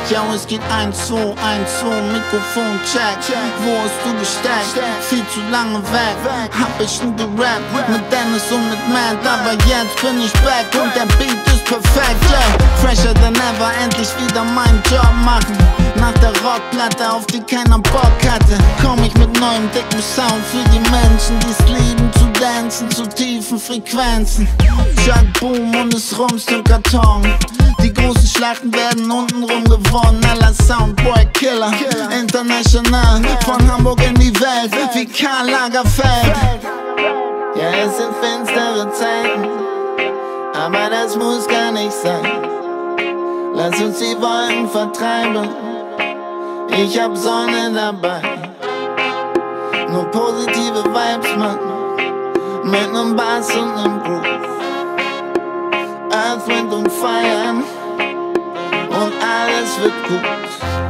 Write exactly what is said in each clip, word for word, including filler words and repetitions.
Ja, es geht eins, zwei, eins, zwei, Mikrofon, check. Wo hast du gesteckt? Viel zu lange weg, hab ich nie gerappt. Mit Dennis und mit Matt, aber jetzt bin ich back und der Beat ist perfekt, yeah. Fresher than ever, endlich wieder meinen Job machen. Nach der Rockplatte, auf die keiner Bock hatte, komm ich mit neuem dicken Sound für die Menschen, die's lieben zu dancen zu tiefen Frequenzen. Chuck Boom und es rumst im Karton. Die großen Schlachten werden untenrum gewonnen. Aller Soundboy Killer, international, von Hamburg in die Welt, wie Karl Lagerfeld. Ja, es sind finstere Zeiten, aber das muss gar nicht sein. Lass uns die Wolken vertreiben, ich hab Sonne dabei. Nur positive Vibes, Mann, mit nem Bass und nem Groove. Earth, Wind und Fire und alles wird gut.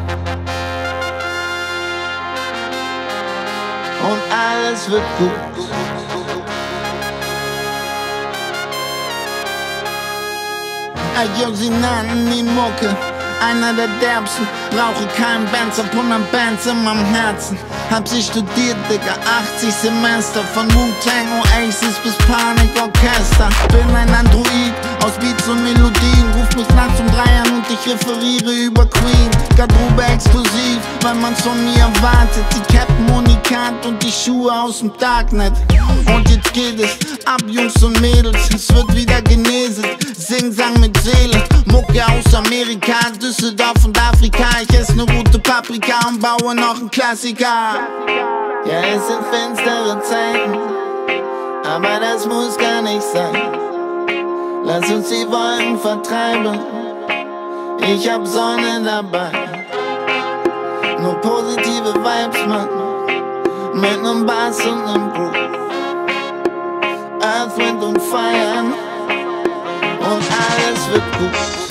Und alles wird gut. Ayo, sie nannten ihn Mucke, einer der derbsten. Brauche keinen Bands, ab hundert Bands in meinem Herzen. Hab sie studiert, Digga, achtzig Semester. Von Wu-Tang, Oasis bis Panikorchester. Bin ein Android aus Beats und Melodien. Ruf mich nachts um drei an und ich referiere über Queen. Garderobe exklusiv, weil man's von mir erwartet. Die Captain Unikat und die Schuhe aus dem Darknet. Und jetzt geht es ab, Jungs und Mädels. Es wird wieder geneset, Sing-Sang mit Seele. Mucke aus Amerika, Düsseldorf und Afrika. Ich esse ne gute Paprika und baue noch einen Klassiker. Ja, es sind finstere Zeiten, aber das muss gar nicht sein. Lass uns die Wolken vertreiben, ich hab Sonne dabei. Nur positive Vibes, Mann, mit nem Bass und nem Groove. Earth, Wind und Fire und alles wird gut.